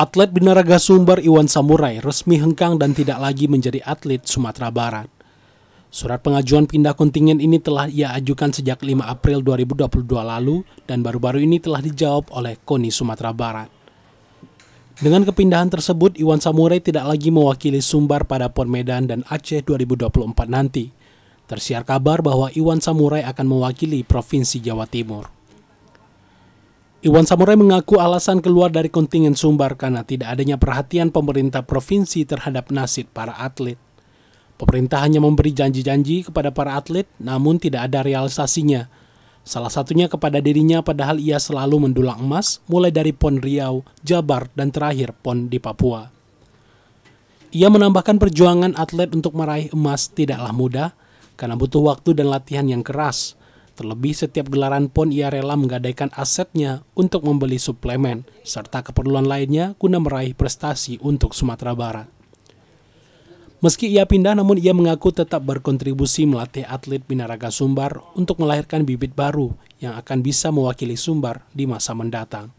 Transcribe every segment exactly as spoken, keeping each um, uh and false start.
Atlet binaraga Sumbar Iwan Samurai resmi hengkang dan tidak lagi menjadi atlet Sumatera Barat. Surat pengajuan pindah kontingen ini telah ia ajukan sejak lima April dua ribu dua puluh dua lalu dan baru-baru ini telah dijawab oleh KONI Sumatera Barat. Dengan kepindahan tersebut, Iwan Samurai tidak lagi mewakili Sumbar pada PON Medan dan Aceh dua ribu dua puluh empat nanti. Tersiar kabar bahwa Iwan Samurai akan mewakili Provinsi Jawa Timur. Iwan Samurai mengaku alasan keluar dari kontingen Sumbar karena tidak adanya perhatian pemerintah provinsi terhadap nasib para atlet. Pemerintah hanya memberi janji-janji kepada para atlet, namun tidak ada realisasinya. Salah satunya kepada dirinya padahal ia selalu mendulang emas, mulai dari PON Riau, Jabar, dan terakhir PON di Papua. Ia menambahkan perjuangan atlet untuk meraih emas tidaklah mudah, karena butuh waktu dan latihan yang keras. Terlebih setiap gelaran PON ia rela menggadaikan asetnya untuk membeli suplemen, serta keperluan lainnya guna meraih prestasi untuk Sumatera Barat. Meski ia pindah, namun ia mengaku tetap berkontribusi melatih atlet binaraga Sumbar untuk melahirkan bibit baru yang akan bisa mewakili Sumbar di masa mendatang.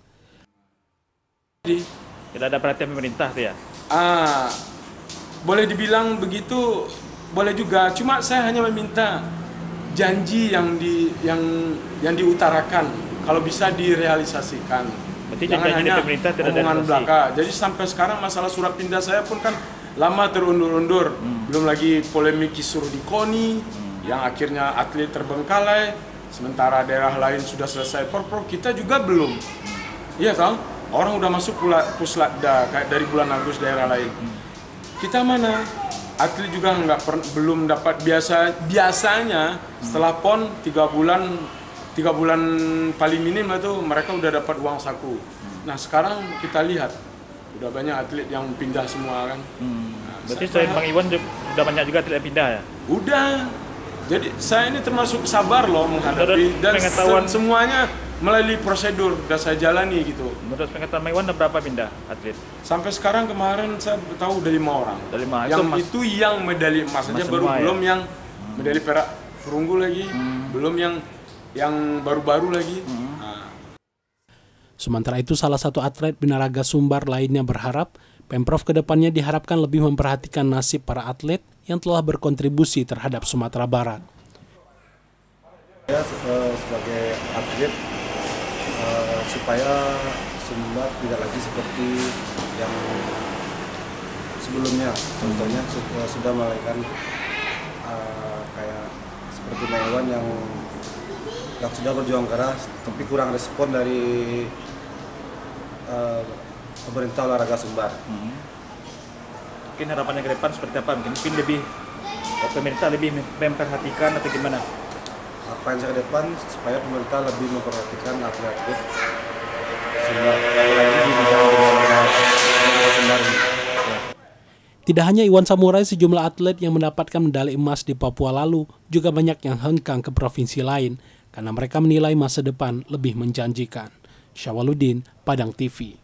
Tidak ada perhatian pemerintah tuh ya? Ah, boleh dibilang begitu, boleh juga. Cuma saya hanya meminta janji yang di yang yang diutarakan kalau bisa direalisasikan. Berarti jangan janji hanya pemerintah tidak omongan ada belaka. Jadi sampai sekarang masalah surat pindah saya pun kan lama terundur-undur. Hmm. Belum lagi polemik kisruh di KONI hmm. yang akhirnya atlet terbengkalai, sementara daerah lain sudah selesai porprov, kita juga belum. Iya kan? Orang udah masuk pula puslatda kayak dari bulan Agustus daerah lain. Hmm. Kita mana? Atlet juga nggak per, belum dapat biasa biasanya setelah PON tiga bulan tiga bulan paling minim itu mereka udah dapat uang saku. Nah sekarang kita lihat udah banyak atlet yang pindah semua kan. Hmm. Nah, berarti selain Bang Iwan udah banyak juga atlet yang pindah ya? Udah. Jadi saya ini termasuk sabar loh menghadapi dan pengetahuan semuanya melalui prosedur udah saya jalani gitu. Menurut pengetahuan Bang Iwan ada berapa pindah atlet? Sampai sekarang kemarin saya tahu dari lima orang. Dari lima. Yang itu, itu yang medali emas saja baru ya? Belum yang hmm. medali perak perunggu lagi, hmm. belum yang yang baru-baru lagi. Hmm. Nah. Sementara itu salah satu atlet binaraga Sumbar lainnya berharap Pemprov kedepannya diharapkan lebih memperhatikan nasib para atlet yang telah berkontribusi terhadap Sumatera Barat. Ya, sebagai atlet uh, supaya Sumbar tidak lagi seperti yang sebelumnya, contohnya sudah, sudah melahirkan uh, kayak seperti Iwan yang yang sudah berjuang keras tapi kurang respon dari uh, pemerintah olahraga Sumbar. Hmm. Mungkin harapannya ke depan seperti apa? Mungkin lebih pemerintah lebih memperhatikan atau gimana? Apa yang saya ke depan supaya pemerintah lebih memperhatikan atlet-atlet Sumbar, apalagi di negara Sumbar ini. Tidak hanya Iwan Samurai, sejumlah atlet yang mendapatkan medali emas di Papua lalu juga banyak yang hengkang ke provinsi lain karena mereka menilai masa depan lebih menjanjikan. Syawaludin, Padang T V.